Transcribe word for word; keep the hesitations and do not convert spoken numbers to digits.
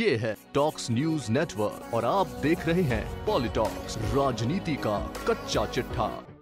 ये है talks news network और आप देख रहे हैं पॉलिटॉक्स, राजनीति का कच्चा चिट्ठा।